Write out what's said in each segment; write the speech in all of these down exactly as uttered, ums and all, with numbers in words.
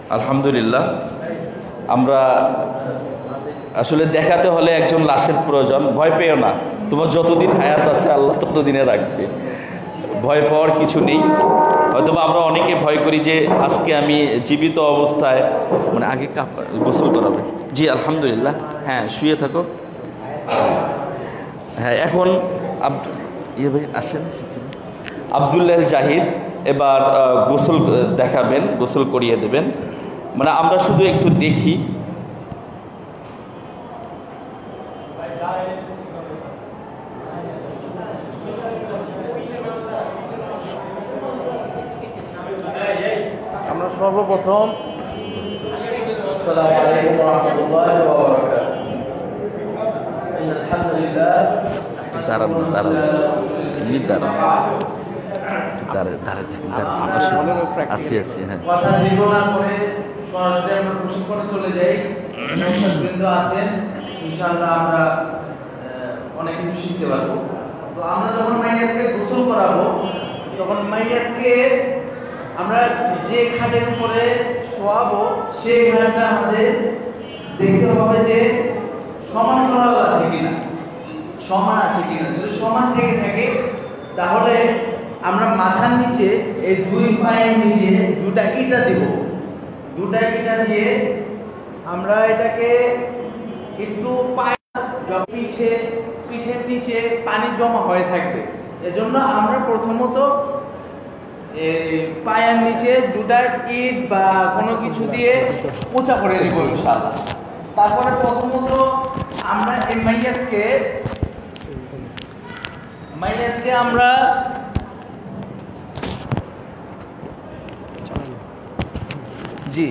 আলহামদুলিল্লাহ, আমরা আসলে দেখাতে হলে একজন লাশের প্রয়োজন। ভয় পেও না, তোমার যতদিন হায়াত আছে আল্লাহ ততদিনে রাখবে, ভয় পাওয়ার কিছু নেই। হয়তো আমরা অনেকে ভয় করি যে আজকে আমি জীবিত অবস্থায়, মানে আগে কাপড় গোসল করাবে। জি আলহামদুলিল্লাহ, হ্যাঁ শুয়ে থাকো। হ্যাঁ এখন ইয়ে ভাই আসেন, আবদুল্লাহ জাহিদ এবার গোসল দেখাবেন, গোসল করিয়ে দেবেন। মানে আমরা শুধু একটু দেখি। আমরা সর্বপ্রথম আসসালামু আলাইকুম ওয়া রাহমাতুল্লাহি ওয়া বারাকাতুহু। আলহামদুলিল্লাহ, দাঁড়ান দাঁড়ান এমনি দাঁড়ান দাঁড়ায় দাঁড়ায় থাকেন, দাঁড়ান আসি আসি হ্যাঁ কথা দিব না করে সরাসরি আমরা প্রশিক্ষণে চলে যাই। বৃন্দ আছেন, ইনশাআল্লাহ আমরা অনেক কিছু শিখতে পারবো। তো আমরা যখন মাইয়াতকে গোসল করাবো, তখন মাইয়াতকে আমরা যে খাটের উপরে শোয়াবো সেই খাটটা আমাদের দেখতে হবে যে সমান্তরাল আছে কিনা, সমান আছে কিনা। যদি সমান থেকে থাকে তাহলে আমরা মাথার নিচে এই দুই পায়ের নিচে দুটা ইটা দিব। দুটা ইটা দিয়ে আমরা এটাকে একটু পায়ে পিঠে পিঠের নিচে পানি জমা হয়ে থাকবে, এজন্য আমরা প্রথমত এই পায়ের নিচে দুটা ইট বা কোনো কিছু দিয়ে পোঁছা করে দিব ইনশাআল্লাহ। তারপরে প্রথমত আমরা এই মাইয়াতকে মাইয়াতকে আমরা জি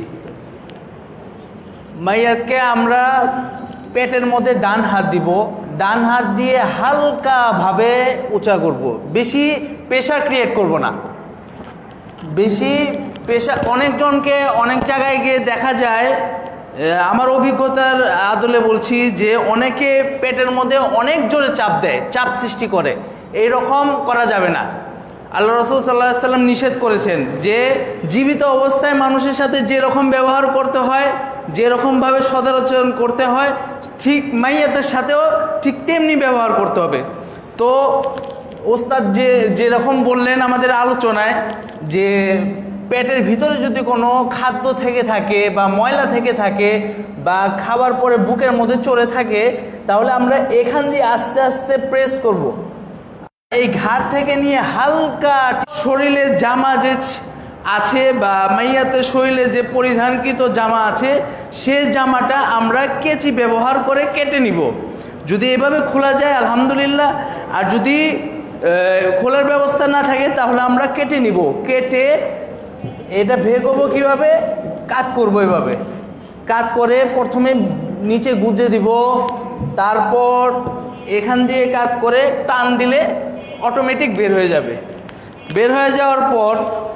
মাইয়াতকে আমরা পেটের মধ্যে ডান হাত দিব, ডান হাত দিয়ে হালকাভাবে উঁচা করব, বেশি প্রেশার ক্রিয়েট করব না। বেশি প্রেশার, অনেকজনকে অনেক জায়গায় গিয়ে দেখা যায়, আমার অভিজ্ঞতার আদলে বলছি যে অনেকে পেটের মধ্যে অনেক জোরে চাপ দেয়, চাপ সৃষ্টি করে। এই রকম করা যাবে না। আল্লাহ রাসূল সাল্লাল্লাহু আলাইহি ওয়াসাল্লাম নিষেধ করেছেন যে জীবিত অবস্থায় মানুষের সাথে যেরকম ব্যবহার করতে হয়, যেরকমভাবে সদাচরণ করতে হয়, ঠিক মাইয়াতের সাথেও ঠিক তেমনি ব্যবহার করতে হবে। তো ওস্তাদ যে যেরকম বললেন আমাদের আলোচনায়, যে পেটের ভিতরে যদি কোনো খাদ্য থেকে থাকে বা ময়লা থেকে থাকে বা খাবার পরে বুকের মধ্যে চড়ে থাকে, তাহলে আমরা এখান দিয়ে আস্তে আস্তে প্রেস করব। এই ঘাট থেকে নিয়ে হালকা শরীরের জামা যে আছে বা মাইয়াতের শরীরে যে পরিধানকৃত জামা আছে, সে জামাটা আমরা কেচি ব্যবহার করে কেটে নিব। যদি এভাবে খোলা যায় আলহামদুলিল্লাহ, আর যদি খোলার ব্যবস্থা না থাকে তাহলে আমরা কেটে নিব। কেটে এটা ভেগবো কীভাবে, কাট করবো এভাবে। কাট করে প্রথমে নিচে গুজে দিব, তারপর এখান দিয়ে কাট করে টান দিলে অটোমেটিক বের হয়ে যাবে। বের হয়ে যাওয়ার পর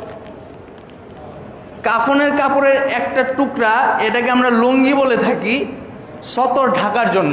কাফনের কাপড়ের একটা টুকরা, এটাকে আমরা লুঙ্গি বলে থাকি, সতর ঢাকার জন্য।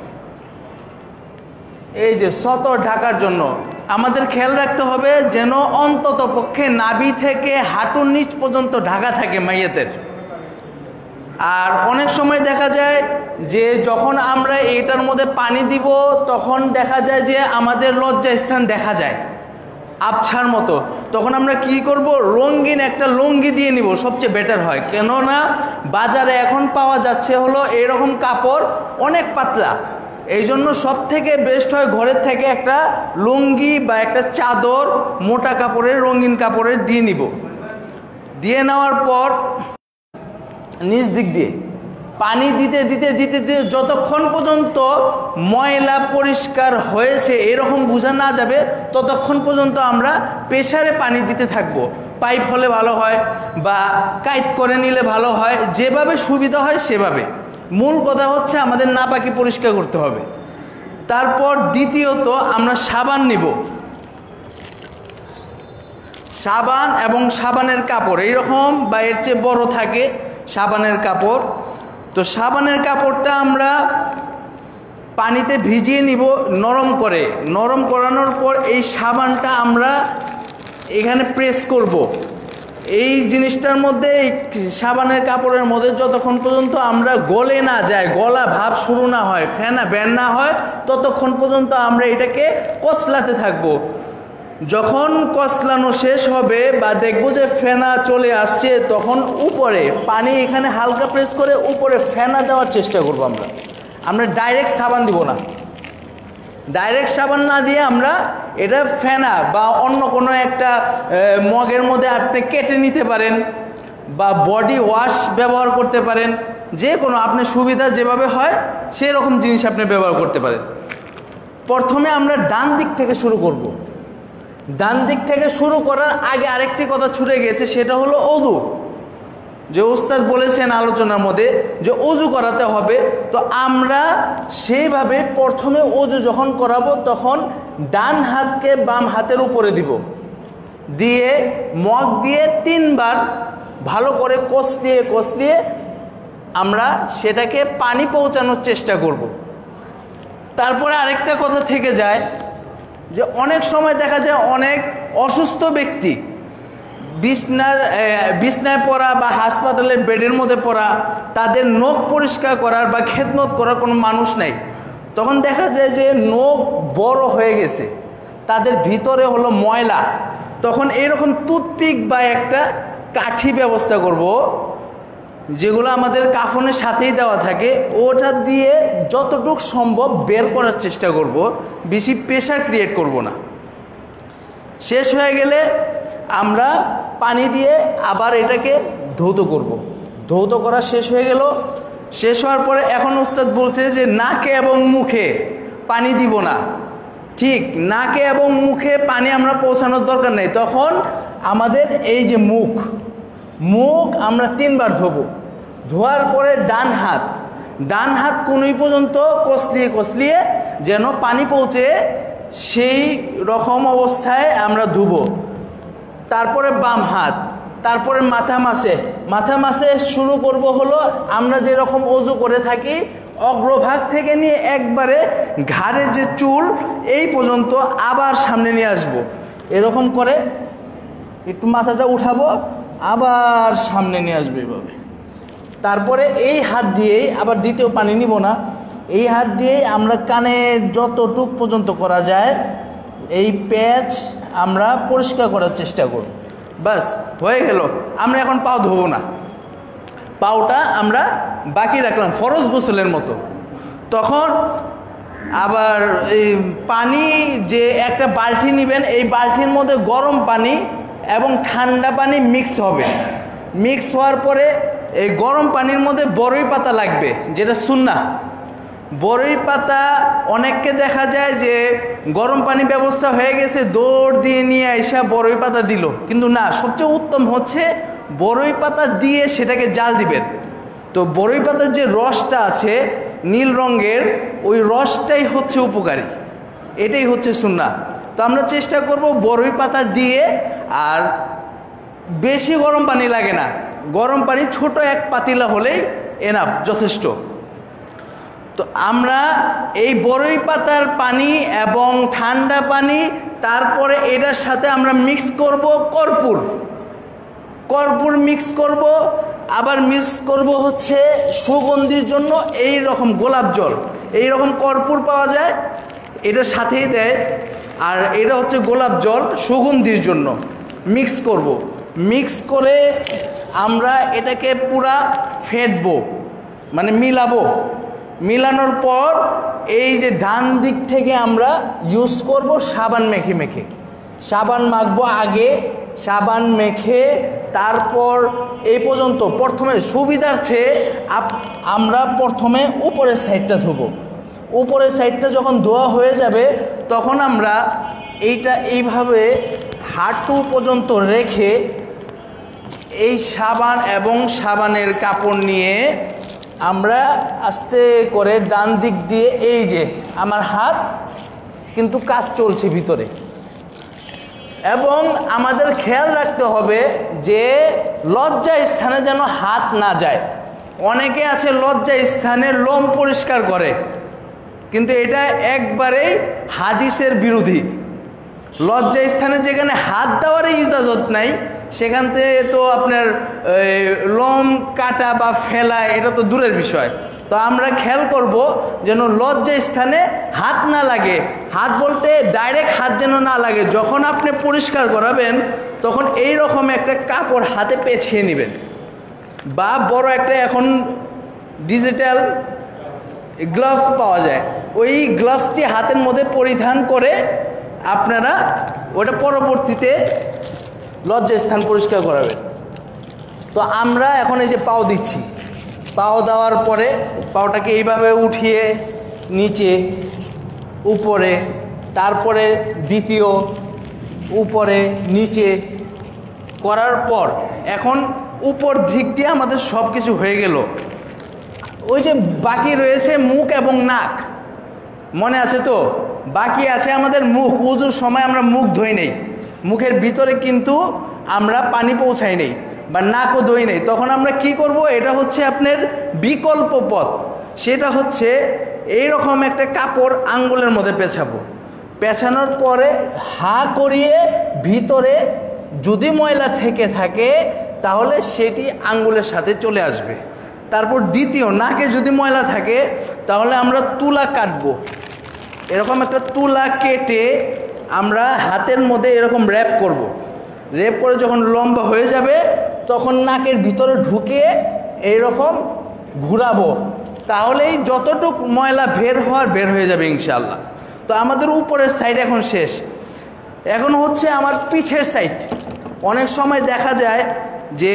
এই যে সতর ঢাকার জন্য আমাদের খেয়াল রাখতে হবে যেন অন্তত পক্ষে নাভি থেকে হাঁটুর নিচ পর্যন্ত ঢাকা থাকে মাইয়াতের। আর অনেক সময় দেখা যায় যে যখন আমরা এটার মধ্যে পানি দিব, তখন দেখা যায় যে আমাদের লজ্জা স্থান দেখা যায় আবছার মতো। তখন আমরা কি করব, রঙিন একটা লুঙ্গি দিয়ে নিব, সবচেয়ে বেটার হয়। কেননা বাজারে এখন পাওয়া যাচ্ছে হলো এরকম কাপড় অনেক পাতলা, এই জন্য সব থেকে বেস্ট হয় ঘরের থেকে একটা লুঙ্গি বা একটা চাদর মোটা কাপড়ের, রঙিন কাপড়ের দিয়ে নিব। দিয়ে নেওয়ার পর নিচ দিক দিয়ে পানি দিতে দিতে দিতে দিতে যতক্ষণ পর্যন্ত ময়লা পরিষ্কার হয়েছে এরকম বোঝা না যাবে, ততক্ষণ পর্যন্ত আমরা প্রেসারে পানি দিতে থাকবো। পাইপ হলে ভালো হয় বা কাইট করে নিলে ভালো হয়, যেভাবে সুবিধা হয় সেভাবে। মূল কথা হচ্ছে আমাদের নাপাকি পরিষ্কার করতে হবে। তারপর দ্বিতীয়ত আমরা সাবান নিব, সাবান এবং সাবানের কাপড় এইরকম বা এর চেয়ে বড় থাকে সাবানের কাপড়। তো সাবানের কাপড়টা আমরা পানিতে ভিজিয়ে নিব নরম করে। নরম করানোর পর এই সাবানটা আমরা এখানে প্রেস করব। এই জিনিসটার মধ্যে সাবানের কাপড়ের মধ্যে যতক্ষণ পর্যন্ত আমরা গলে না যায়, গলা ভাব শুরু না হয়, ফেনা বের না হয়, ততক্ষণ পর্যন্ত আমরা এটাকে কচলাতে থাকবো। যখন কচলানো শেষ হবে বা দেখবো যে ফেনা চলে আসছে, তখন উপরে পানি এখানে হালকা প্রেস করে উপরে ফেনা দেওয়ার চেষ্টা করব। আমরা আমরা ডাইরেক্ট সাবান দিব না, ডাইরেক্ট সাবান না দিয়ে আমরা এটা ফেনা বা অন্য কোনো একটা মগের মধ্যে আপনি কেটে নিতে পারেন বা বডি ওয়াশ ব্যবহার করতে পারেন, যে কোনো আপনার সুবিধা যেভাবে হয় সেই রকম জিনিস আপনি ব্যবহার করতে পারেন। প্রথমে আমরা ডান দিক থেকে শুরু করব। ডান দিক থেকে শুরু করার আগে আরেকটি কথা ছুটে গেছে, সেটা হলো ওযু। যে ওস্তাদ বলেছেন আলোচনার মধ্যে যে ওযু করাতে হবে, তো আমরা সেইভাবে প্রথমে ওযু যখন করাবো তখন ডান হাতকে বাম হাতের উপরে দিব, দিয়ে মগ দিয়ে তিনবার ভালো করে কষলিয়ে কষলিয়ে আমরা সেটাকে পানি পৌঁছানোর চেষ্টা করব। তারপরে আরেকটা কথা থেকে যায় যে অনেক সময় দেখা যায় অনেক অসুস্থ ব্যক্তি বিছনার বিছনায় পড়া বা হাসপাতালের বেডের মধ্যে পড়া, তাদের নখ পরিষ্কার করার বা খেদমত করার কোনো মানুষ নাই। তখন দেখা যায় যে নখ বড় হয়ে গেছে, তাদের ভিতরে হলো ময়লা, তখন এইরকম টুথপিক বা একটা কাঠি ব্যবস্থা করব, যেগুলো আমাদের কাফনের সাথেই দেওয়া থাকে, ওটা দিয়ে যতটুকু সম্ভব বের করার চেষ্টা করব, বেশি প্রেশার ক্রিয়েট করব না। শেষ হয়ে গেলে আমরা পানি দিয়ে আবার এটাকে ধৌত করব। ধৌত করা শেষ হয়ে গেল, শেষ হওয়ার পরে এখন ওস্তাদ বলছে যে নাকে এবং মুখে পানি দিব না। ঠিক, নাকে এবং মুখে পানি আমরা পৌঁছানোর দরকার নেই। তখন আমাদের এই যে মুখ মুখ আমরা তিনবার ধোবো। ধোয়ার পরে ডান হাত ডান হাত কোনই পর্যন্ত কষলিয়ে কষলিয়ে যেন পানি পৌঁছে সেই রকম অবস্থায় আমরা ধুবো। তারপরে বাম হাত, তারপরে মাথা মাসে মাথা মাসে শুরু করব হলো আমরা যেরকম ওযু করে থাকি, অগ্রভাগ থেকে নিয়ে একবারে ঘাড়ের যে চুল এই পর্যন্ত আবার সামনে নিয়ে আসব। এরকম করে একটু মাথাটা উঠাবো, আবার সামনে নিয়ে আসবো এভাবে। তারপরে এই হাত দিয়েই আবার দ্বিতীয় পানি নিব না, এই হাত দিয়েই আমরা কানের যতটুক পর্যন্ত করা যায় এই প্যাচ আমরা পরিষ্কার করার চেষ্টা করব। বাস হয়ে গেল। আমরা এখন পাও ধোবো না, পাওটা আমরা বাকি রাখলাম ফরজ গোসলের মতো। তখন আবার এই পানি যে একটা বালতি নেবেন, এই বালতির মধ্যে গরম পানি এবং ঠান্ডা পানি মিক্স হবে। মিক্স হওয়ার পরে এই গরম পানির মধ্যে বড়ই পাতা লাগবে, যেটা সুন্নাহ। বড়ই পাতা অনেককে দেখা যায় যে গরম পানি ব্যবস্থা হয়ে গেছে, দৌড় দিয়ে নিয়ে আইসা বড়ই পাতা দিল, কিন্তু না, সবচেয়ে উত্তম হচ্ছে বড়ই পাতা দিয়ে সেটাকে জাল দিবেন। তো বড়ই পাতার যে রসটা আছে নীল রঙের, ওই রসটাই হচ্ছে উপকারী, এটাই হচ্ছে সুন্নাহ। তো আমরা চেষ্টা করব বড়ই পাতা দিয়ে, আর বেশি গরম পানি লাগে না, গরম পানি ছোট এক পাতিলা হলেই এনাফ, যথেষ্ট। তো আমরা এই বড়ই পাতার পানি এবং ঠান্ডা পানি, তারপরে এটার সাথে আমরা মিক্স করব কর্পূর কর্পূর মিক্স করব, আবার মিক্স করব হচ্ছে সুগন্ধির জন্য এই রকম গোলাপ জল, এই রকম কর্পূর পাওয়া যায়, এটার সাথেই দেয়। আর এটা হচ্ছে গোলাপ জল সুগন্ধির জন্য মিক্স করব। মিক্স করে আমরা এটাকে পুরা ফেটবো, মানে মিলাবো। মিলানোর পর এই যে ডান দিক থেকে আমরা ইউজ করব সাবান মেখে মেখে, সাবান মাখবো আগে, সাবান মেখে তারপর এই পর্যন্ত প্রথমে সুবিধার্থে আমরা প্রথমে উপরের সাইডটা ধোবো। উপরের সাইডটা যখন ধোয়া হয়ে যাবে তখন আমরা এইটা এইভাবে হাঁটু পর্যন্ত রেখে এই সাবান এবং সাবানের কাপড় নিয়ে আমরা আস্তে করে ডান দিক দিয়ে, এই যে আমার হাত কিন্তু কাজ চলছে ভিতরে, এবং আমাদের খেয়াল রাখতে হবে যে লজ্জা স্থানে যেন হাত না যায়। অনেকে আছে লজ্জা স্থানে লোম পরিষ্কার করে, কিন্তু এটা একবারেই হাদিসের বিরোধী। লজ্জা স্থানে যেখানে হাত দেওয়ারই ইজাজত নাই, সেখান থেকে তো আপনার লোম কাটা বা ফেলা এটা তো দূরের বিষয়। তো আমরা খেয়াল করব যেন লজ্জা স্থানে হাত না লাগে। হাত বলতে ডাইরেক্ট হাত যেন না লাগে। যখন আপনি পরিষ্কার করাবেন তখন এই রকম একটা কাপড় হাতে পেঁচিয়ে নেবেন, বা বড় একটা এখন ডিজিটাল গ্লাভস পাওয়া যায়, ওই গ্লাভসটি হাতের মধ্যে পরিধান করে আপনারা ওটা পরবর্তীতে লজ্জা স্থান পরিষ্কার করাবেন। তো আমরা এখন এই যে পাও দিচ্ছি, পাও দেওয়ার পরে পাওটাকে এইভাবে উঠিয়ে নিচে উপরে, তারপরে দ্বিতীয় উপরে নিচে করার পর এখন উপর দিক দিয়ে আমাদের সব কিছু হয়ে গেল। ওই যে বাকি রয়েছে মুখ এবং নাক, মনে আছে তো? বাকি আছে আমাদের মুখ। ওযুর সময় আমরা মুখ ধুই নেই, মুখের ভিতরে কিন্তু আমরা পানি পৌঁছাই নেই বা নাকও ধুই নেই। তখন আমরা কি করব? এটা হচ্ছে আপনার বিকল্প পথ। সেটা হচ্ছে এইরকম একটা কাপড় আঙ্গুলের মধ্যে পেঁচাবো। পেঁচানোর পরে হা করিয়ে ভিতরে যদি ময়লা থেকে থাকে তাহলে সেটি আঙ্গুলের সাথে চলে আসবে। তারপর দ্বিতীয়, নাকে যদি ময়লা থাকে তাহলে আমরা তুলা কাটবো। এরকম একটা তুলা কেটে আমরা হাতের মধ্যে এরকম র্যাপ করব। র্যাপ করে যখন লম্বা হয়ে যাবে তখন নাকের ভিতরে ঢুকিয়ে এইরকম ঘুরাবো, তাহলেই যতটুক ময়লা বের হওয়ার বের হয়ে যাবে ইনশাআল্লাহ। তো আমাদের উপরের সাইড এখন শেষ। এখন হচ্ছে আমার পিছের সাইড। অনেক সময় দেখা যায় যে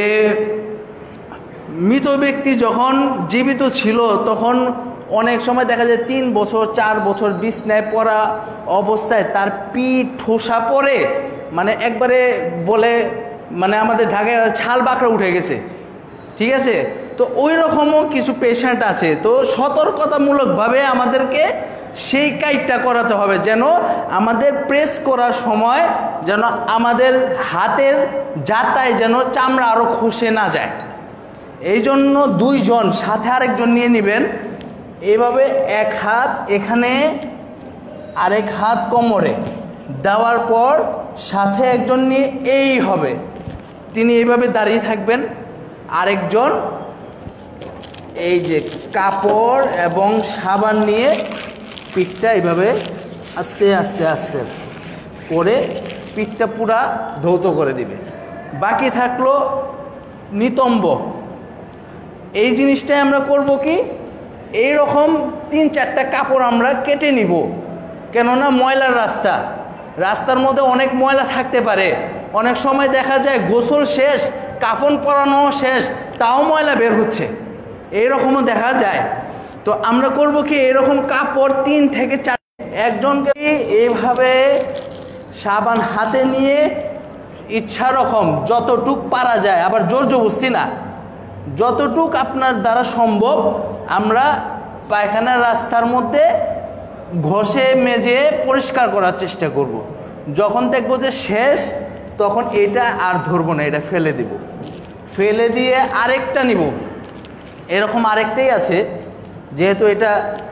মৃত ব্যক্তি যখন জীবিত ছিল তখন অনেক সময় দেখা যায় তিন বছর চার বছর বিছনায় পড়া অবস্থায় তার পিঠ ঠোসা পড়ে, মানে একবারে বলে মানে আমাদের ঢাকায় ছাল বাঁকড়া উঠে গেছে, ঠিক আছে? তো ওই রকমও কিছু পেশেন্ট আছে। তো সতর্কতামূলকভাবে আমাদেরকে সেই কাজটা করাতে হবে, যেন আমাদের প্রেস করার সময় যেন আমাদের হাতের জাতায় যেন চামড়া আরও খসে না যায়। এই জন্য দুইজন সাথে আরেকজন নিয়ে নেবেন। এইভাবে এক হাত এখানে আরেক হাত কোমরে দেওয়ার পর সাথে একজন নিয়ে এই হবে, তিনি এইভাবে দাঁড়িয়ে থাকবেন। আরেকজন এই যে কাপড় এবং সাবান নিয়ে পিঠটা এইভাবে আস্তে আস্তে আস্তে আস্তে করে পিঠটা পুরা ধৌত করে দিবে। বাকি থাকলো নিতম্ব। এই জিনিসটাই আমরা করব কি, এই রকম তিন চারটা কাপড় আমরা কেটে নিব। কেননা ময়লার রাস্তা, রাস্তার মধ্যে অনেক ময়লা থাকতে পারে। অনেক সময় দেখা যায় গোসল শেষ, কাফন পরানো শেষ, তাও ময়লা বের হচ্ছে, এইরকমও দেখা যায়। তো আমরা করব কি, এরকম কাপড় তিন থেকে চার, একজনকে এইভাবে সাবান হাতে নিয়ে ইচ্ছা রকম যতটুক পারা যায়, আবার জোর জবরদস্তি না, যতটুক আপনার দ্বারা সম্ভব আমরা পায়খানার রাস্তার মধ্যে ঘষে মেজে পরিষ্কার করার চেষ্টা করব। যখন দেখবো যে শেষ তখন এটা আর ধরবো না, এটা ফেলে দিব। ফেলে দিয়ে আরেকটা নিব। এরকম আরেকটাই আছে, যেহেতু এটা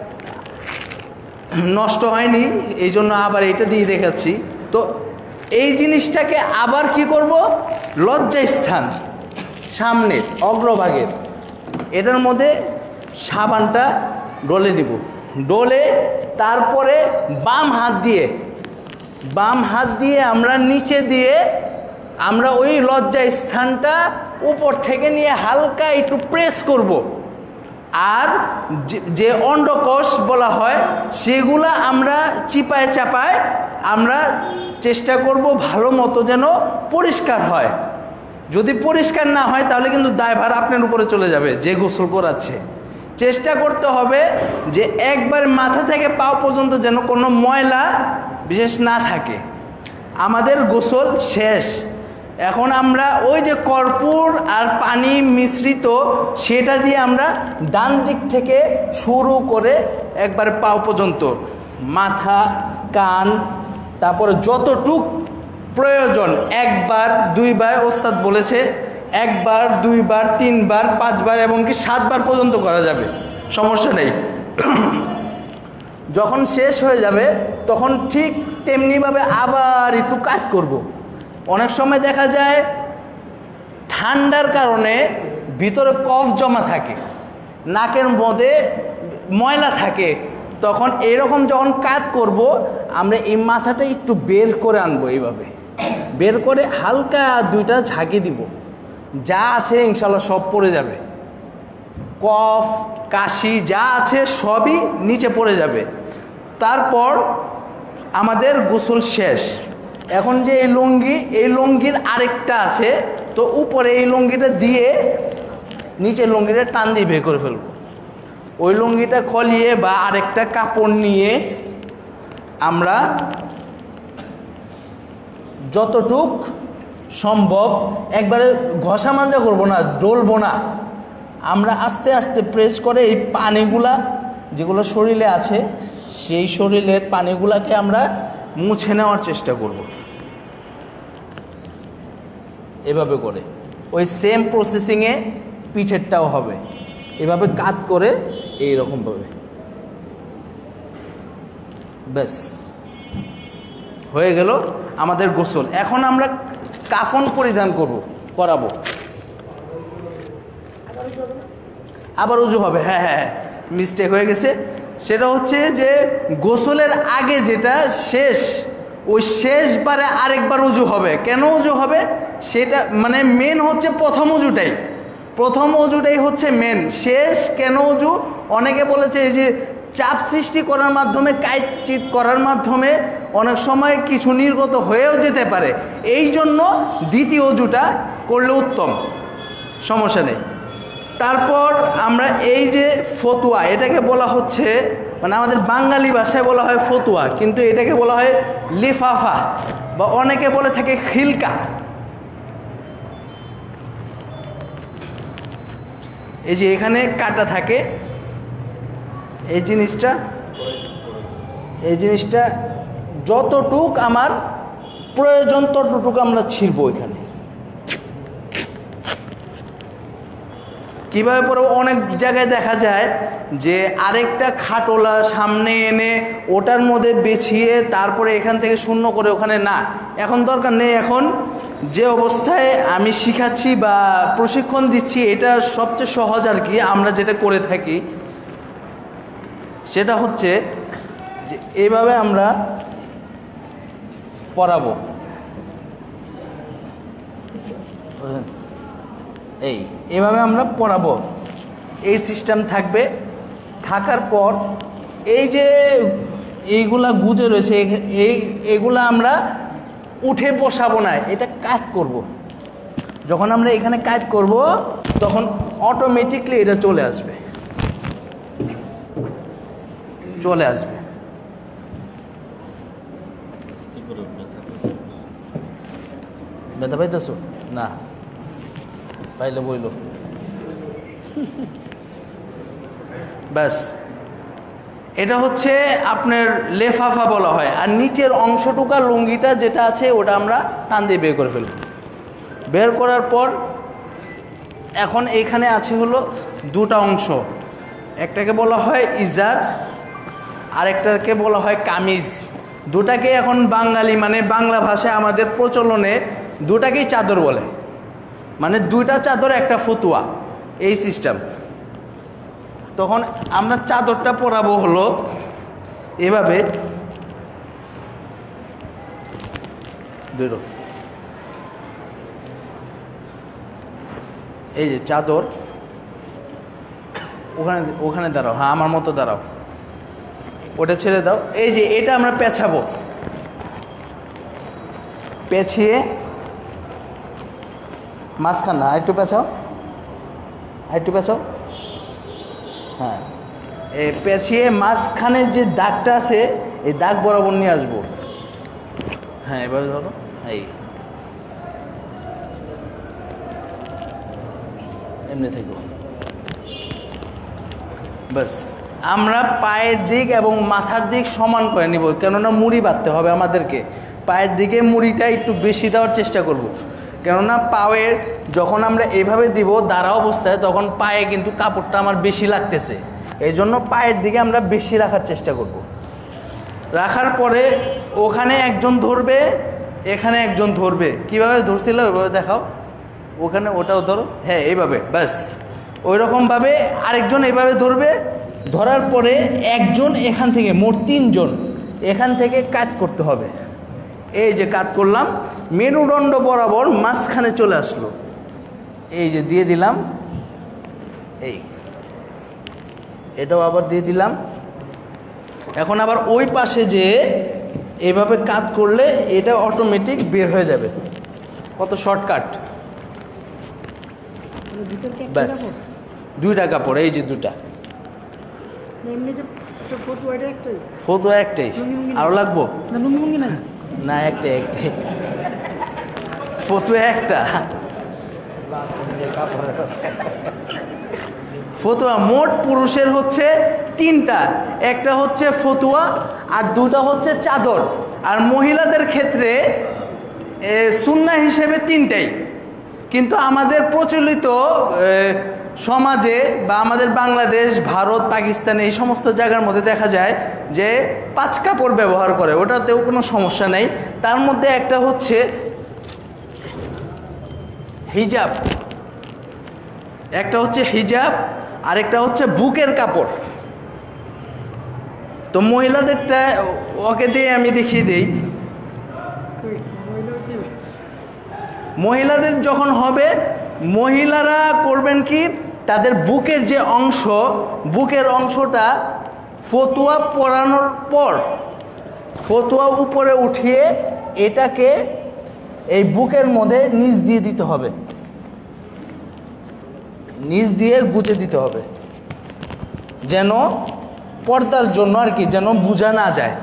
নষ্ট হয়নি এই জন্য আবার এটা দিয়ে দেখাচ্ছি। তো এই জিনিসটাকে আবার কি করব, লজ্জা স্থান সামনের অগ্রভাগের এটার মধ্যে সাবানটা ডলে নিব। ডলে তারপরে বাম হাত দিয়ে বাম হাত দিয়ে আমরা নিচে দিয়ে আমরা ওই লজ্জা স্থানটা উপর থেকে নিয়ে হালকা একটু প্রেস করব। আর যে অন্ডকোষ বলা হয় সেগুলা আমরা চিপায় চাপায় আমরা চেষ্টা করব ভালো মতো যেন পরিষ্কার হয়। যদি পরিষ্কার না হয় তাহলে কিন্তু দায়ভার আপনার উপরে চলে যাবে যে গোসল করাচ্ছে। চেষ্টা করতে হবে যে একবার মাথা থেকে পা পর্যন্ত যেন কোনো ময়লা বিশেষ না থাকে। আমাদের গোসল শেষ। এখন আমরা ওই যে কর্পূর আর পানি মিশ্রিত সেটা দিয়ে আমরা ডান দিক থেকে শুরু করে একবার পা পর্যন্ত, মাথা, কান, তারপরে যতটুক প্রয়োজন একবার দুইবার ওস্তাদ বলেছে, একবার দুইবার তিনবার পাঁচবার এমনকি সাতবার পর্যন্ত করা যাবে, সমস্যা নেই। যখন শেষ হয়ে যাবে তখন ঠিক তেমনিভাবে আবার একটু কাজ করব। অনেক সময় দেখা যায় ঠান্ডার কারণে ভিতরে কফ জমা থাকে, নাকের মধ্যে ময়লা থাকে, তখন এরকম যখন কাত করব আমরা এই মাথাটা একটু বের করে আনবো, এইভাবে বের করে হালকা দুইটা ঝাঁকি দিব, যা আছে ইনশাল্লাহ সব পড়ে যাবে। কফ কাশি যা আছে সবই নিচে পড়ে যাবে। তারপর আমাদের গোসল শেষ। এখন যে এই লুঙ্গি, এই লুঙ্গির আরেকটা আছে, তো উপরে এই লুঙ্গিটা দিয়ে নিচে লুঙ্গিটা টান দিয়ে বের করে ফেলবো। ওই লুঙ্গিটা খলিয়ে বা আরেকটা কাপড় নিয়ে আমরা যতটুক সম্ভব একবারে ঘষা মাজা করবো না, ডলবো না, আমরা আস্তে আস্তে প্রেস করে এই পানিগুলা যেগুলো শরীরে আছে সেই শরীরের পানিগুলাকে আমরা মুছে নেওয়ার চেষ্টা করব। এভাবে করে ওই সেম প্রসেসিংয়ে পিঠেরটাও হবে, এভাবে কাত করে এইরকমভাবে। ব্যাস হয়ে গেল আমাদের গোসল। এখন আমরা কাফন পরিধান করব, করাবো, আবার উজু হবে। হ্যাঁ হ্যাঁ মিস্টেক হয়ে গেছে। সেটা হচ্ছে যে গোসলের আগে যেটা শেষ, ওই শেষবারে আরেকবার উজু হবে। কেন উজু হবে সেটা মানে মেন হচ্ছে প্রথম উজুটাই, প্রথম উজুটাই হচ্ছে মেন। শেষ কেন উজু? অনেকে বলেছে এই যে চাপ সৃষ্টি করার মাধ্যমে, কায়চিত করার মাধ্যমে অনেক সময় কিছু নির্গত হয়েও যেতে পারে, এই জন্য দ্বিতীয় উজুটা করলে উত্তম, সমস্যা নেই। তারপর আমরা এই যে ফতুয়া, এটাকে বলা হচ্ছে মানে আমাদের বাঙালি ভাষায় বলা হয় ফতুয়া, কিন্তু এটাকে বলা হয় লিফাফা বা অনেকে বলে থাকে খিলকা। এই যে এখানে কাটা থাকে, এই জিনিসটা এই জিনিসটা যতটুক আমার প্রয়োজন ততটুকু আমরা ছিঁড়বো এখানে। কীভাবে পরে অনেক জায়গায় দেখা যায় যে আরেকটা খাটোলা সামনে এনে ওটার মধ্যে বেছিয়ে তারপরে এখান থেকে শূন্য করে ওখানে, না, এখন দরকার নেই। এখন যে অবস্থায় আমি শিখাচ্ছি বা প্রশিক্ষণ দিচ্ছি এটা সবচেয়ে সহজ আর কি। আমরা যেটা করে থাকি সেটা হচ্ছে যে এইভাবে আমরা পড়াবো, এই এভাবে আমরা পড়াবো, এই সিস্টেম থাকবে। থাকার পর এই যে এইগুলা গুজে রয়েছে, এই এগুলা আমরা উঠে বসাবো না, এটা কাজ করব। যখন আমরা এখানে কাজ করব তখন অটোমেটিকলি এটা চলে আসবে, চলে আসবে। ব্যথা পাইতেছো? না পাইলে বইল। ব্যাস, এটা হচ্ছে আপনার লেফাফা বলা হয়। আর নিচের অংশটুকা লুঙ্গিটা যেটা আছে ওটা আমরা টান দিয়ে বের করে ফেলব। বের করার পর এখন এইখানে আছে হলো দুটা অংশ, একটাকে বলা হয় ইজার, আরেকটাকে বলা হয় কামিজ। দুটাকে এখন বাঙালি মানে বাংলা ভাষায় আমাদের প্রচলনে দুটাকেই চাদর বলে, মানে দুইটা চাদর একটা ফতুয়া, এই সিস্টেম। তখন আমরা চাদরটা পরাবো হলো এভাবে, এই যে চাদর, ওখানে ওখানে দাঁড়াও, হ্যাঁ আমার মতো দাঁড়াও, ওটা ছেড়ে দাও। এই যে এটা আমরা পেঁচাবো, পেঁচিয়ে মাঝখান না, আরেকটু পেঁচাও, আরেকটু পেঁচাও, হ্যাঁ, এই পেঁচিয়ে মাঝখানের যে দাগটা আছে এই দাগ বরাবর নিয়ে আসবো। হ্যাঁ এবার ধরো, এই এমনি থেকো। ব্যাস, আমরা পায়ের দিক এবং মাথার দিক সমান করে নিব, কেননা মুড়ি বাঁধতে হবে আমাদেরকে। পায়ের দিকে মুড়িটা একটু বেশি দেওয়ার চেষ্টা করব, কেননা পায়ের যখন আমরা এভাবে দিব দাঁড়া অবস্থায়, তখন পায়ে কিন্তু কাপড়টা আমার বেশি লাগতেছে, এই জন্য পায়ের দিকে আমরা বেশি রাখার চেষ্টা করব। রাখার পরে ওখানে একজন ধরবে, এখানে একজন ধরবে। কিভাবে ধরছিল ওইভাবে দেখাও, ওখানে ওটাও ধরো, হ্যাঁ এইভাবে ব্যাস ওই রকমভাবে আরেকজন এইভাবে ধরবে। ধরার পরে একজন এখান থেকে, মোট তিনজন এখান থেকে কাজ করতে হবে। এই যে কাজ করলাম, মেরুদণ্ড বরাবর মাঝখানে চলে আসলো, এই যে দিয়ে দিলাম, এই এটাও আবার দিয়ে দিলাম। এখন আবার ওই পাশে যে এইভাবে কাজ করলে এটা অটোমেটিক বের হয়ে যাবে। কত শর্টকাট, ব্যাস দুইটা কাপড়, এই যে দুটা ফতুয়া একটাই, আরো লাগবো না? একটাই একটাই ফতুয়া একটা। ফতুয়া মোট পুরুষের হচ্ছে তিনটা, একটা হচ্ছে ফতুয়া আর দুটা হচ্ছে চাদর। আর মহিলাদের ক্ষেত্রে সুন্নাহ হিসেবে তিনটাই। কিন্তু আমাদের প্রচলিত সমাজে বা আমাদের বাংলাদেশ, ভারত, পাকিস্তান এই সমস্ত জায়গার মধ্যে দেখা যায় যে পাঁচ কাপড় ব্যবহার করে, ওটাতেও কোনো সমস্যা নেই। তার মধ্যে একটা হচ্ছে হিজাব, একটা হচ্ছে হিজাব আর একটা হচ্ছে বুকের কাপড়। তো মহিলাদেরটা ওকে দিয়ে আমি দেখিয়ে দিই। মহিলাদের যখন হবে, মহিলারা করবেন কি, তাদের বুকের যে অংশ, বুকের অংশটা ফতুয়া পরানোর পর ফতুয়া উপরে উঠিয়ে এটাকে এই বুকের মধ্যে নিচ দিয়ে দিতে হবে, নিচ দিয়ে গুজে দিতে হবে, যেন পর্দার জন্য আর কি, যেন বোঝা না যায়।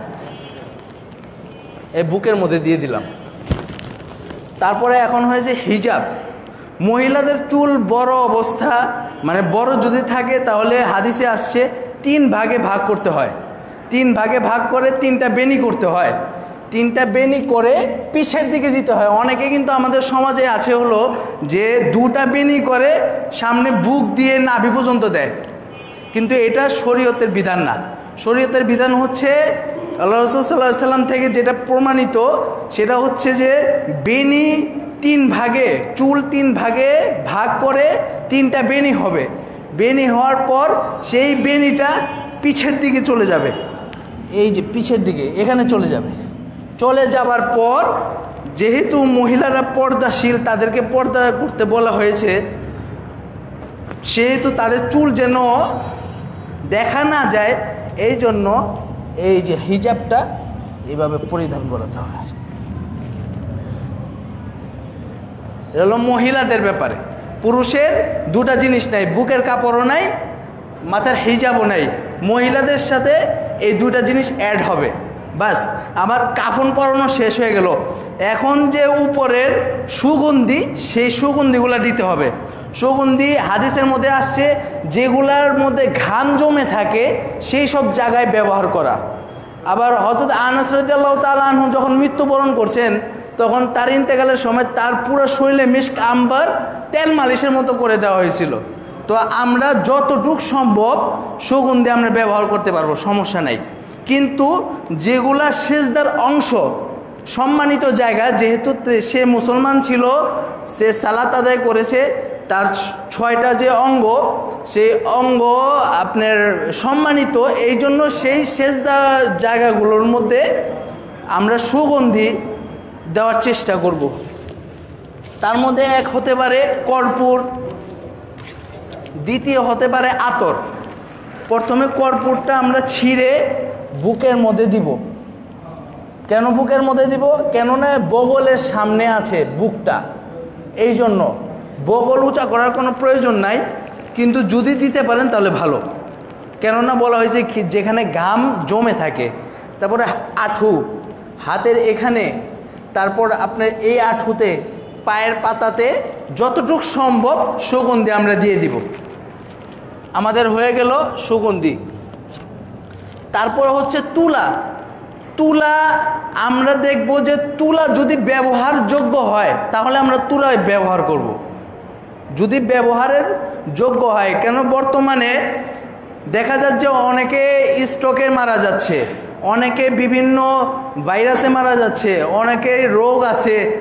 এই বুকের মধ্যে দিয়ে দিলাম। তারপরে এখন হয়েছে হিজাব। মহিলাদের চুল বড় অবস্থা, মানে বড় যদি থাকে তাহলে হাদিসে আসছে তিন ভাগে ভাগ করতে হয়, তিন ভাগে ভাগ করে তিনটা বেনি করতে হয়, তিনটা বেনি করে পিছের দিকে দিতে হয়। অনেকে কিন্তু আমাদের সমাজে আছে হলো যে দুটা বেনি করে সামনে বুক দিয়ে নাভি পর্যন্ত দেয়, কিন্তু এটা শরীয়তের বিধান না। শরীয়তের বিধান হচ্ছে আল্লাহ রাসূল সাল্লাল্লাহু আলাইহি সাল্লাম থেকে যেটা প্রমাণিত, সেটা হচ্ছে যে বেনি তিন ভাগে, চুল তিন ভাগে ভাগ করে তিনটা বেনি হবে। বেনি হওয়ার পর সেই বেনিটা পিছের দিকে চলে যাবে, এই যে পিছের দিকে এখানে চলে যাবে। চলে যাবার পর যেহেতু মহিলারা পর্দাশীল, তাদেরকে পর্দা করতে বলা হয়েছে, সেহেতু তাদের চুল যেন দেখা না যায়, এই জন্য এই যে হিজাবটা এইভাবে পরিধান করাতে হয়। এটা হলো মহিলাদের ব্যাপারে। পুরুষের দুটা জিনিস নাই, বুকের কাপড়ও নাই, মাথার হিজাবও নাই। মহিলাদের সাথে এই দুটা জিনিস অ্যাড হবে, বাস আমার কাফন পরানো শেষ হয়ে গেল। এখন যে উপরের সুগন্ধি, সেই সুগন্ধিগুলো দিতে হবে। সুগন্ধি হাদিসের মধ্যে আসছে যেগুলার মধ্যে ঘাম জমে থাকে সেই সব জায়গায় ব্যবহার করা। আবার হযরত আনাস রাদিয়াল্লাহু তাআলা আনহু যখন মৃত্যুবরণ করছেন, তখন তার ইন্তেকালের সময় তার পুরো শরীরে মিশক আম্বার তেল মালিশের মতো করে দেওয়া হয়েছিল। তো আমরা যতটুক সম্ভব সুগন্ধি আমরা ব্যবহার করতে পারবো, সমস্যা নাই। কিন্তু যেগুলা সেজদার অংশ, সম্মানিত জায়গা, যেহেতু সে মুসলমান ছিল, সে সালাত আদায় করেছে, তার ছয়টা যে অঙ্গ, সেই অঙ্গ আপনার সম্মানিত, এই জন্য সেই সেজদার জায়গাগুলোর মধ্যে আমরা সুগন্ধি দেওয়ার চেষ্টা করব। তার মধ্যে এক হতে পারে কর্পূর, দ্বিতীয় হতে পারে আতর। প্রথমে কর্পূরটা আমরা ছিঁড়ে বুকের মধ্যে দিব। কেন বুকের মধ্যে দিব? কেননা বগলের সামনে আছে বুকটা, এই জন্য। বগল উঁচা করার কোনো প্রয়োজন নাই, কিন্তু যদি দিতে পারেন তাহলে ভালো। কেননা বলা হয়েছে যেখানে ঘাম জমে থাকে। তারপরে আঁঠু, হাতের এখানে, তারপর আপনার এই আঁঠুতে, পায়ের পাতাতে যতটুক সম্ভব সুগন্ধি আমরা দিয়ে দিব। আমাদের হয়ে গেল সুগন্ধি। তারপর হচ্ছে তুলা। তুলা আমরা দেখব যে তুলা যদি ব্যবহারযোগ্য হয় তাহলে আমরা তুলা ব্যবহার করব, যদি ব্যবহারের যোগ্য হয়। কেন বর্তমানে দেখা যাচ্ছে অনেকে স্ট্রোকে মারা যাচ্ছে, অনেকে বিভিন্ন ভাইরাসে মারা যাচ্ছে, অনেকে রোগ আছে। তো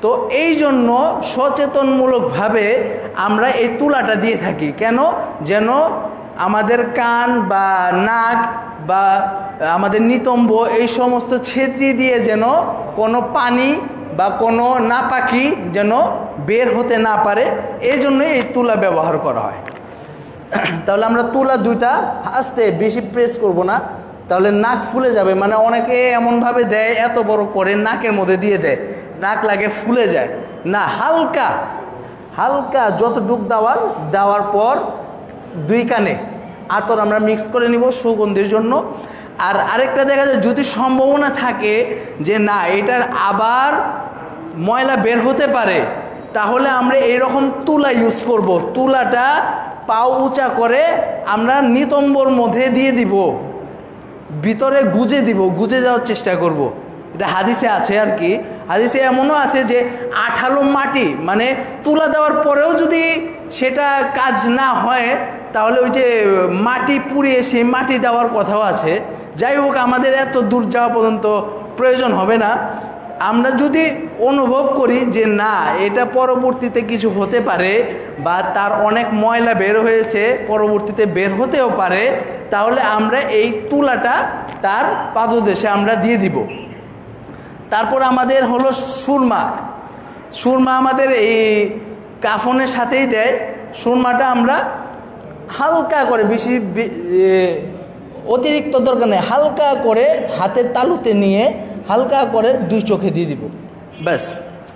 তো এই জন্য সচেতনমূলকভাবে আমরা এই তুলাটা দিয়ে থাকি। কেন? যেন আমাদের কান বা নাক বা আমাদের নিতম্ব এই সমস্ত ছেত্রী দিয়ে যেন কোনো পানি বা কোনো নাপাকি যেন বের হতে না পারে, এই জন্যই এই তুলা ব্যবহার করা হয়। তাহলে আমরা তুলা দুইটা আস্তে, বেশি প্রেস করব না, তাহলে নাক ফুলে যাবে। মানে অনেকে এমনভাবে দেয়, এত বড় করে নাকের মধ্যে দিয়ে দেয়, নাক লাগে ফুলে যায় না। হালকা হালকা যতটুক দেওয়ার দেওয়ার পর দুই কানে আতর আমরা মিক্স করে নিব সুগন্ধির জন্য। আর আরেকটা দেখা যায় যদি সম্ভাবনা থাকে যে না এটার আবার ময়লা বের হতে পারে, তাহলে আমরা এরকম তুলা ইউজ করব। তুলাটা পাও উঁচা করে আমরা নিতম্বর মধ্যে দিয়ে দিব, ভিতরে গুজে দিব, গুজে যাওয়ার চেষ্টা করব। এটা হাদিসে আছে আর কি। হাদিসে এমনও আছে যে আঠালো মাটি, মানে তুলা দেওয়ার পরেও যদি সেটা কাজ না হয় তাহলে ওই যে মাটি পুড়িয়ে সেই মাটি দেওয়ার কথাও আছে। যাই হোক, আমাদের এত দূর যাওয়া পর্যন্ত প্রয়োজন হবে না। আমরা যদি অনুভব করি যে না এটা পরবর্তীতে কিছু হতে পারে বা তার অনেক ময়লা বের হয়েছে, পরবর্তীতে বের হতেও পারে, তাহলে আমরা এই তুলাটা তার পাদদেশে আমরা দিয়ে দিব। তারপর আমাদের হলো সুরমা। সুরমা আমাদের এই কাফনের সাথেই দেয়। সুরমাটা আমরা হালকা করে, বেশি অতিরিক্ত দরকার নেই, হালকা করে হাতের তালুতে নিয়ে হালকা করে দুই চোখে দিয়ে দিব, ব্যাস।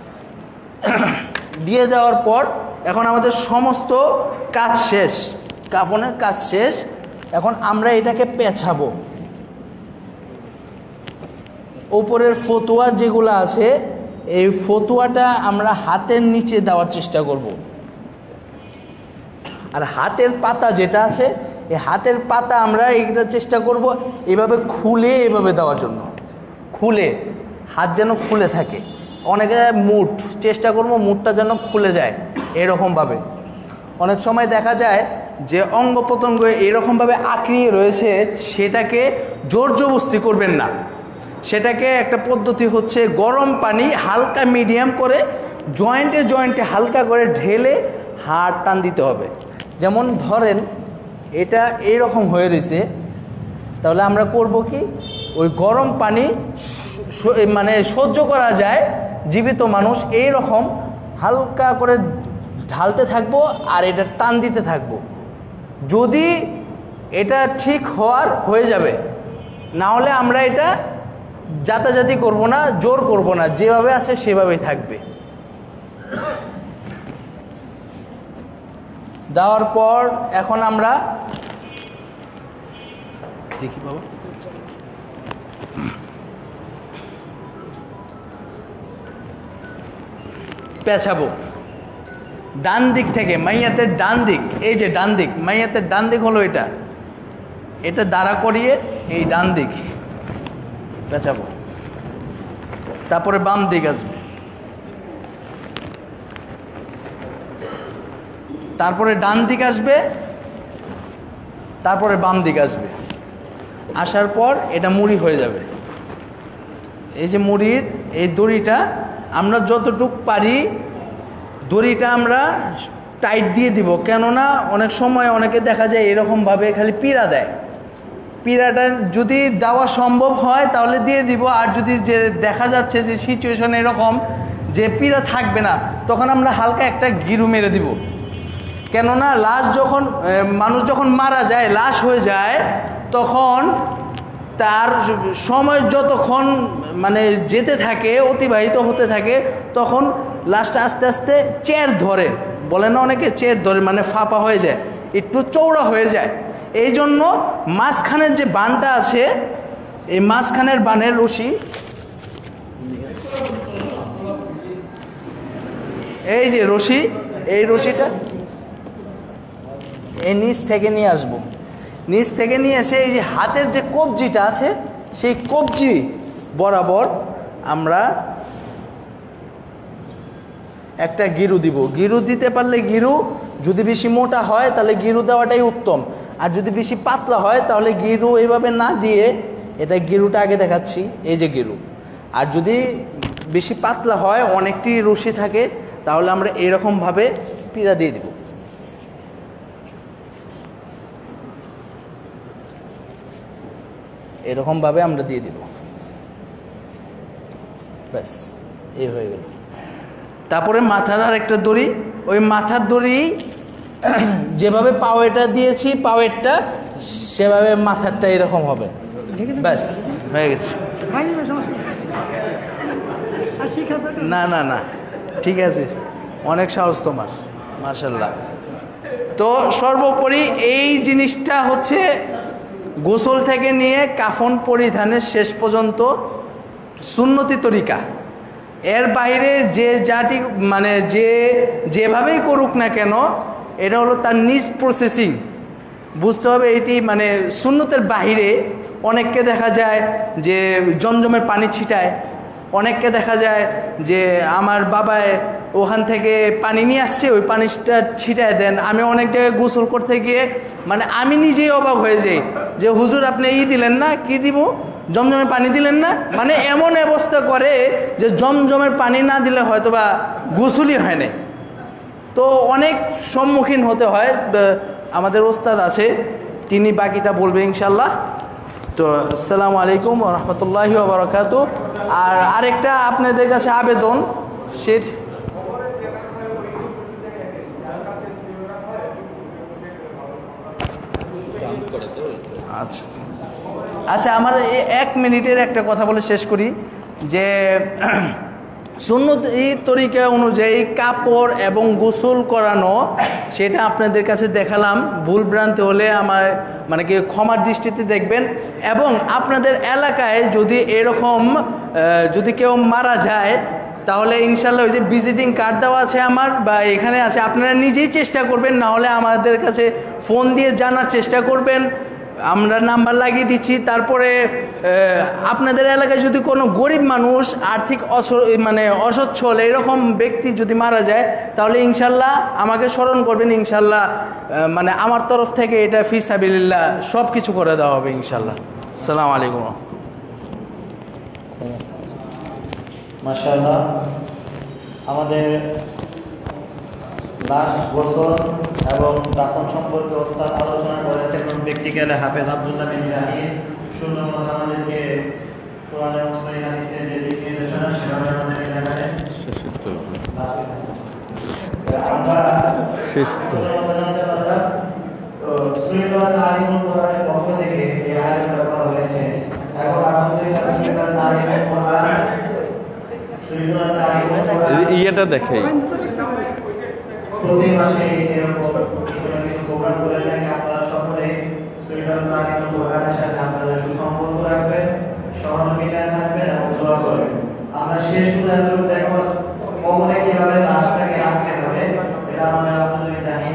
দিয়ে দেওয়ার পর এখন আমাদের সমস্ত কাজ শেষ, কাফনের কাজ শেষ। এখন আমরা এটাকে পেঁচাবো। উপরের ফতুয়া যেগুলো আছে এই ফতুয়াটা আমরা হাতের নিচে দেওয়ার চেষ্টা করব। আর হাতের পাতা যেটা আছে এই হাতের পাতা আমরা এইটা চেষ্টা করব এভাবে খুলে এভাবে দেওয়ার জন্য, খুলে হাত যেন খুলে থাকে। অনেকে মুঠ চেষ্টা করব মুঠটা যেন খুলে যায় এরকমভাবে। অনেক সময় দেখা যায় যে অঙ্গ প্রত্যঙ্গ এরকমভাবে আঁকড়িয়ে রয়েছে, সেটাকে জোর জবরদস্তি করবেন না। সেটাকে একটা পদ্ধতি হচ্ছে গরম পানি হালকা মিডিয়াম করে জয়েন্টে জয়েন্টে হালকা করে ঢেলে হাড় টান দিতে হবে। যেমন ধরেন এটা এইরকম হয়ে রয়েছে, তাহলে আমরা করব কি ওই গরম পানি মানে সহ্য করা যায়, জীবিত মানুষ এই রকম হালকা করে ঢালতে থাকবো আর এটা টান দিতে থাকবো। যদি এটা ঠিক হওয়ার হয়ে যাবে, না হলে আমরা এটা জাতাজাতি করব না, জোর করব না, যেভাবে আছে সেভাবেই থাকবে। দেওয়ার পর এখন আমরা দেখি বাবা, পেঁচাবো ডান দিক থেকে, মাইয়াতের ডান দিক, এই যে ডান দিক, মাইয়াতের ডান দিক হলো এটা, এটা দাঁড়া করিয়ে এই ডান দিক পেঁচাবো। তারপরে বাম দিক আসবে, তারপরে ডান দিক আসবে, তারপরে বাম দিক আসবে। আসার পর এটা মুড়ি হয়ে যাবে। এই যে মুড়ির এই দড়িটা আমরা যতটুক পারি দড়িটা আমরা টাইট দিয়ে দিব, কেননা অনেক সময় অনেকে দেখা যায় এরকমভাবে খালি পিড়া দেয়। পিড়াটা যদি দেওয়া সম্ভব হয় তাহলে দিয়ে দিব, আর যদি যে দেখা যাচ্ছে যে সিচুয়েশন এরকম যে পিড়া থাকবে না, তখন আমরা হালকা একটা গিরু মেরে দিব। কেননা লাশ যখন মানুষ যখন মারা যায়, লাশ হয়ে যায়, তখন তার সময় যতক্ষণ মানে যেতে থাকে, অতিবাহিত হতে থাকে, তখন লাশটা আস্তে আস্তে চের ধরে, বলে না অনেকে চের ধরে, মানে ফাঁপা হয়ে যায়, একটু চৌড়া হয়ে যায়। এই জন্য মাঝখানের যে বানটা আছে, এই মাঝখানের বানের রশি, এই যে রশি, এই রশিটা এই নিচ থেকে নিয়ে আসবো। নিচ থেকে নিয়ে এসে এই যে হাতের যে কবজিটা আছে, সেই কবজি বরাবর আমরা একটা গিরু দিব। গিরু দিতে পারলে গিরু, যদি বেশি মোটা হয় তাহলে গিরু দেওয়াটাই উত্তম, আর যদি বেশি পাতলা হয় তাহলে গিরু এইভাবে না দিয়ে, এটা গিরুটা আগে দেখাচ্ছি, এই যে গিরু। আর যদি বেশি পাতলা হয়, অনেকটি রশি থাকে, তাহলে আমরা এরকমভাবে পিড়া দিয়ে দিব। এরকমভাবে আমরা দিয়ে দিব, ব্যাস এই হয়ে গেল। তারপরে মাথার আর একটা দড়ি, ওই মাথার দড়ি যেভাবে পাওয়েটা দিয়েছি পাওয়েরটা সেভাবে মাথারটা এরকম হবে, ব্যাস হয়ে গেছে। না না না ঠিক আছে, অনেক সাহস তোমার, মাশাআল্লাহ। তো সর্বোপরি এই জিনিসটা হচ্ছে গোসল থেকে নিয়ে কাফন পরিধানের শেষ পর্যন্ত সুন্নতি তরিকা। এর বাইরে যে যাটি মানে যে যেভাবেই করুক না কেন, এটা হলো তার নিজ প্রসেসিং, বুঝতে হবে এটি মানে সুন্নতের বাহিরে। অনেককে দেখা যায় যে জমজমের পানি ছিটায়, অনেককে দেখা যায় যে আমার বাবায় ওখান থেকে পানি নিয়ে আসছে, ওই পানিটা ছিটায় দেন। আমি অনেক জায়গায় গোসল করতে গিয়ে মানে আমি নিজেই অবাক হয়ে যাই যে হুজুর আপনি ই দিলেন না, কি দিব, জমজমের পানি দিলেন না, মানে এমন অবস্থা করে যে জমজমের পানি না দিলে হয়তো বা গোসলই হয় না। তো অনেক সম্মুখীন হতে হয়। আমাদের ওস্তাদ আছে, তিনি বাকিটা বলবে ইনশাল্লাহ। তো আসসালামু আলাইকুম ওয়া রাহমাতুল্লাহি ওয়া বারাকাতুহু। আর আরেকটা আপনাদের কাছে আবেদন, সে আচ্ছা আচ্ছা আমার এক মিনিটের একটা কথা বলে শেষ করি যে সুন্নতি তরিকা অনুযায়ী কাপড় এবং গোসল করানো, সেটা আপনাদের কাছে দেখালাম। ভুল ভ্রান্তি হলে আমার মানে কি ক্ষমার দৃষ্টিতে দেখবেন। এবং আপনাদের এলাকায় যদি এরকম যদি কেউ মারা যায়, তাহলে ইনশাল্লাহ ওই যে ভিজিটিং কার্ড দেওয়া আছে আমার বা এখানে আছে, আপনারা নিজেই চেষ্টা করবেন, না হলে আমাদের কাছে ফোন দিয়ে জানার চেষ্টা করবেন, আমরা নাম্বার লাগিয়ে দিচ্ছি। তারপরে আপনাদের এলাকায় যদি কোনো গরিব মানুষ আর্থিক মানে অসচ্ছল এরকম ব্যক্তি যদি মারা যায়, তাহলে ইনশাল্লাহ আমাকে স্মরণ করবেন, ইনশাল্লাহ মানে আমার তরফ থেকে এটা ফি সাবিলিল্লাহ সব কিছু করে দেওয়া হবে ইনশাল্লাহ। আসসালামু আলাইকুম। মাশাআল্লাহ, আমাদের লাশ গোসল এবং দাফন সম্পর্কে ওস্তাদ আলোচনা করেছেন এবং প্র্যাকটিক্যালে হাফেজ আব্দুল্লাহ বিন জাহিদ সুন্দর মতো আমাদেরকে কোরআনের সহিহ হাদিসের যে দিক নির্দেশনা সেভাবে আমাদেরকে দেখালেন। আমরা শেষ তো সুইডেন আলিমুল কোরআনের পক্ষ থেকে এই আয়াতটা করা হয়েছে এবং আলহামদুলিল্লাহ সুইডেন আলিমুল কোরআন সুইডেন আলিমুল কোরআন ইয়েটা দেখে প্রতি মাসে এরকম কিছু না কিছু প্রোগ্রাম করে থাকে। আপনারা সকলে সুইডেন আলিমুল কোরআনের সাথে আপনারা সুসম্পর্ক রাখবেন, সহযোগিতা থাকবেন এবং দোয়া করবেন। আমরা শেষ উদাহরণ দেখো কবরে কিভাবে লাশটাকে রাখতে হবে, এটা আমরা আপনাদের জানি।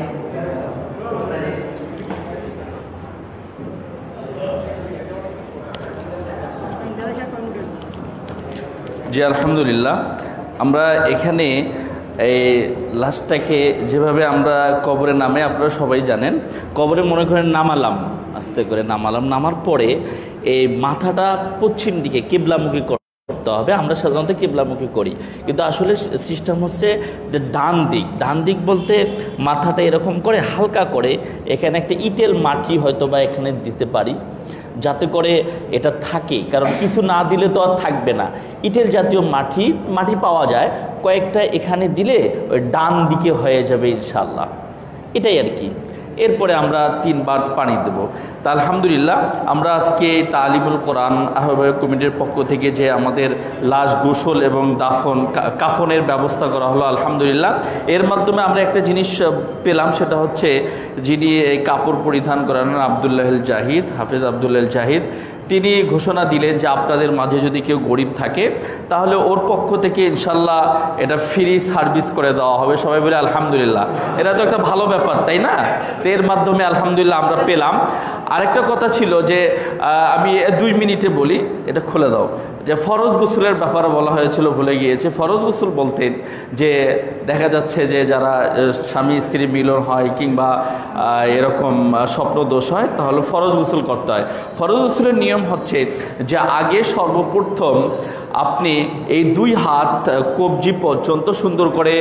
জি আলহামদুলিল্লাহ, আমরা এখানে এই লাশটাকে যেভাবে আমরা কবরে নামে, আপনারা সবাই জানেন, কবরে মনে করেন নামালাম, আস্তে করে নামালাম, নামার পরে এই মাথাটা পশ্চিম দিকে কিবলামুখী করতে হবে। আমরা সাধারণত কিবলামুখী করি, কিন্তু আসলে সিস্টেম হচ্ছে যে ডান দিক। ডান দিক বলতে মাথাটা এরকম করে হালকা করে এখানে একটা ইটেল মাটি হয়তো বা এখানে দিতে পারি, যাতে করে এটা থাকে, কারণ কিছু না দিলে তো আর থাকবে না। ইটেল জাতীয় মাটি মাটি পাওয়া যায়, কয়েকটা এখানে দিলে ওই ডান দিকে হয়ে যাবে ইনশাল্লাহ, এটাই আর কি। এরপরে আমরা তিনবার পানি দেব। তা আলহামদুলিল্লাহ, আমরা আজকে তালিমুল কোরআন আহ্বায়ক কমিটির পক্ষ থেকে যে আমাদের লাশ গোসল এবং দাফন কাফনের ব্যবস্থা করা হলো, আলহামদুলিল্লাহ এর মাধ্যমে আমরা একটা জিনিস পেলাম, সেটা হচ্ছে যিনি এই কাপড় পরিধান করালেন আব্দুল্লাহ জাহিদ, হাফেজ আব্দুল্লাহ জাহিদ, তিনি ঘোষণা দিলেন যে আপনাদের মাঝে যদি কেউ গরিব থাকে তাহলে ওর পক্ষ থেকে ইনশাল্লাহ এটা ফ্রি সার্ভিস করে দেওয়া হবে। সবাই বলে আলহামদুলিল্লাহ, এটা তো একটা ভালো ব্যাপার, তাই না? তো এর মাধ্যমে আলহামদুলিল্লাহ আমরা পেলাম। আরেকটা কথা ছিল যে আমি দুই মিনিটে বলি, এটা খুলে দাও, যে ফরজ গোসলের ব্যাপারে বলা হয়েছিল, ভুলে গিয়েছে। ফরজ গোসল বলতেন যে দেখা যাচ্ছে যে যারা স্বামী স্ত্রী মিলন হয় কিংবা এরকম স্বপ্ন দোষ হয়, তাহলে ফরজ গোসল করতে হয়। ফরজ গোসলের নিয়ম হচ্ছে যে আগে সর্বপ্রথম আপনি এই দুই হাত কবজি পর্যন্ত সুন্দর করে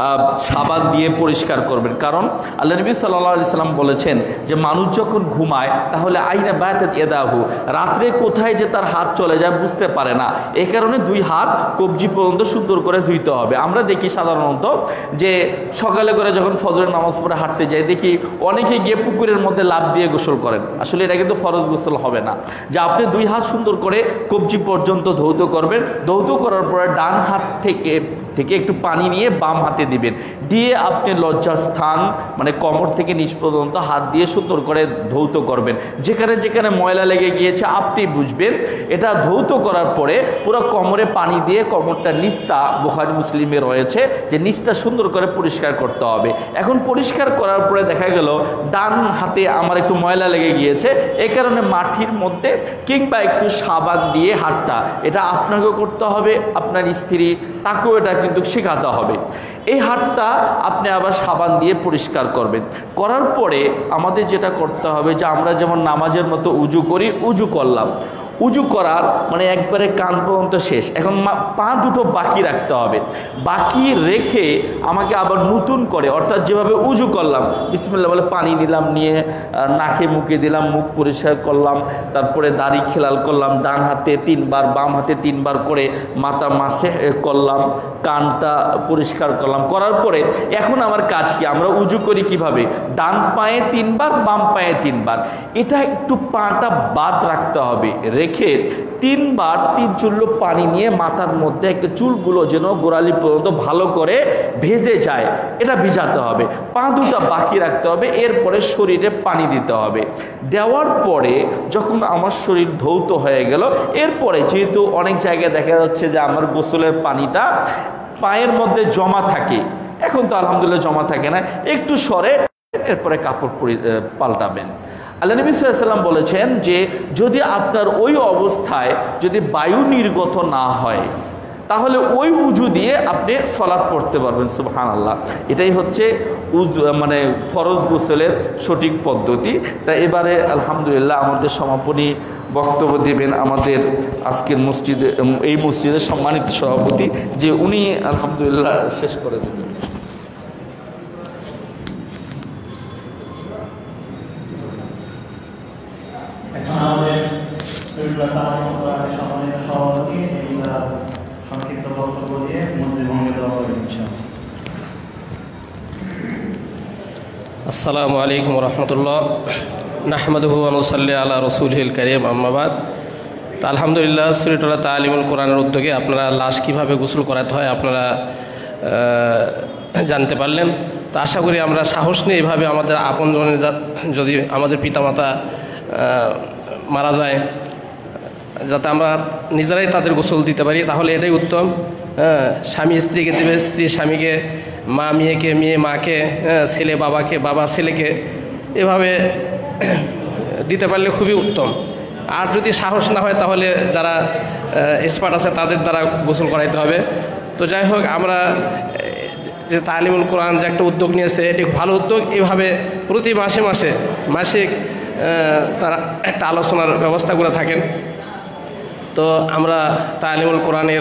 সাবান দিয়ে পরিষ্কার করবেন। কারণ আল্লাহ নবী সাল্লাল্লাহু আলাইহি সাল্লাম বলেছেন যে মানুষ যখন ঘুমায় তাহলে আইনা বায়াতাত ইয়াদাহু, রাত্রে কোথায় যে তার হাত চলে যায় বুঝতে পারে না। এই কারণে দুই হাত কবজি পর্যন্ত সুন্দর করে ধুইতে হবে। আমরা দেখি সাধারণত যে সকালে করে যখন ফজরের নামাজ পড়ে হাঁটতে যাই দেখি অনেকে গিয়ে পুকুরের মধ্যে লাফ দিয়ে গোসল করেন। আসলে এটা কিন্তু ফরজ গোসল হবে না। যে আপনি দুই হাত সুন্দর করে কবজি পর্যন্ত ধৌত করবেন, ধৌত করার পরে ডান হাত থেকে থেকে একটু পানি নিয়ে বাম হাতে দিবেন, দিয়ে আপনি লজ্জাস্থান মানে কোমর থেকে নিচ পর্যন্ত হাত দিয়ে সুন্দর করে ধৌত করবেন। যেখানে যেখানে ময়লা লেগে গিয়েছে আপনি বুঝবেন। এটা ধৌত করার পরে পুরো কোমরে পানি দিয়ে কোমরটা নিচটা, বুখারী মুসলিমে রয়েছে যে নিচটা সুন্দর করে পরিষ্কার করতে হবে। এখন পরিষ্কার করার পরে দেখা গেল ডান হাতে আমার একটু ময়লা লেগে গিয়েছে, এই কারণে মাটির মধ্যে কিংবা একটু সাবান দিয়ে হাতটা, এটা আপনাকেও করতে হবে, আপনার স্ত্রী তাকেও এটা কিন্তু শেখাতে হবে। এই হাতটা আপনি আবার সাবান দিয়ে পরিষ্কার করবেন। করার পরে আমাদের যেটা করতে হবে যে আমরা যেমন নামাজের মতো উজু করি, উজু করলাম, উজু করার মানে একবারে কান পর্যন্ত শেষ। এখন পা দুটো বাকি রাখতে হবে। বাকি রেখে আমাকে আবার নতুন করে, অর্থাৎ যেভাবে উজু করলাম বিসমিল্লাহ বলে পানি নিলাম, নিয়ে নাকে মুখে দিলাম, মুখ পরিষ্কার করলাম, তারপরে দাড়ি খেলাল করলাম, ডান হাতে তিনবার বাম হাতে তিনবার করে মাথা মাসে করলাম, কানটা পরিষ্কার করলাম। করার পরে এখন আমার কাজ কি, আমরা উজু করি কিভাবে, ডান পায়ে তিনবার বাম পায়ে তিনবার, এটা একটু পাটা বাদ রাখতে হবে। রেখে তিনবার তিন চুল্লু পানি নিয়ে মাথার মধ্যে একটা চুলগুলো যেন গোড়ালি পর্যন্ত ভালো করে ভেজে যায়, এটা ভিজাতে হবে। পা দুটা বাকি রাখতে হবে। এরপরে শরীরে পানি দিতে হবে। দেওয়ার পরে যখন আমার শরীর ধৌত হয়ে গেল, এরপরে যেহেতু অনেক জায়গায় দেখা যাচ্ছে যে আমার গোসলের পানিটা পায়ের মধ্যে জমা থাকে, এখন তো আলহামদুলিল্লাহ জমা থাকে না, একটু সরে এরপরে কাপড় পাল্টাবেন। আল্লাহ নবী সাল্লাল্লাহু আলাইহি ওয়াসাল্লাম বলেছেন যে যদি আপনার ওই অবস্থায় যদি বায়ু নির্গত না হয় তাহলে ওই উজু দিয়ে আপনি সালাত পড়তে পারবেন। সুবহানাল্লাহ। এটাই হচ্ছে উজু মানে ফরজ গোসলের সঠিক পদ্ধতি। তাই এবারে আলহামদুলিল্লাহ আমাদের সমাপনী বক্তব্য দেবেন আমাদের আজকের মসজিদে, এই মসজিদের সম্মানিত সভাপতি, যে উনি আলহামদুলিল্লাহ শেষ করে দেবেন। আমাদের সম্মানিত সভাপতি সংক্ষিপ্ত বক্তব্য দিয়ে মসজিদ ভঙ্গে দেওয়া হবে ইনশাআল্লাহ। আসসালামু আলাইকুম রহমতুল্লাহ। নাহমাদুহু ওয়া নুসাল্লি আলা রাসূলিল কারীম, আম্মা বাদ। তা আলহামদুলিল্লাহ সুরিটলা তালিমুল কোরআনের উদ্যোগে আপনারা লাশ কীভাবে গোসল করাতে হয় আপনারা জানতে পারলেন। তা আশা করি আমরা সাহস নিয়ে এভাবে আমাদের আপনজনের যদি আমাদের পিতামাতা মারা যায় যাতে আমরা নিজেরাই তাদের গোসল দিতে পারি, তাহলে এটাই উত্তম। হ্যাঁ, স্বামী স্ত্রীকে দেবে, স্ত্রী স্বামীকে, মা মেয়েকে, মেয়ে মাকে, ছেলে বাবাকে, বাবা ছেলেকে, এভাবে দিতে পারলে খুবই উত্তম। আর যদি সাহস না হয় তাহলে যারা এক্সপার্ট আছে তাদের দ্বারা গোসল করাইতে হবে। তো যাই হোক, আমরা যে তালিমুল কোরআন যে একটা উদ্যোগ নিয়েছে এটি ভালো উদ্যোগ। এভাবে প্রতি মাসে মাসে মাসিক তারা একটা আলোচনার ব্যবস্থা করে থাকেন। তো আমরা তালিমুল কোরআনের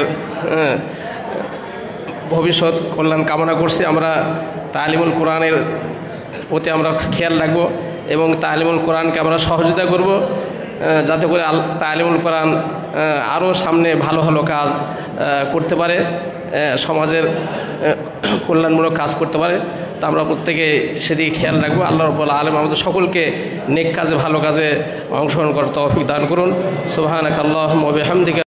ভবিষ্যৎ কল্যাণ কামনা করছি। আমরা তালিমুল কোরআনের প্রতি আমরা খেয়াল রাখবো এবং তালিমুল কোরআনকে আমরা সহযোগিতা করব যাতে করে তালিমুল কোরআন আরও সামনে ভালো ভালো কাজ করতে পারে, সমাজের কল্যাণমূলক কাজ করতে পারে। তা আমরা প্রত্যেকে সেদিকে খেয়াল রাখবো। আল্লাহ রাব্বুল আলামিন আমাদের সকলকে নেক কাজে ভালো কাজে অংশগ্রহণ করার তৌফিক দান করুন। সুবহানাকাল্লাহুম্মা ওয়া বিহামদিকা।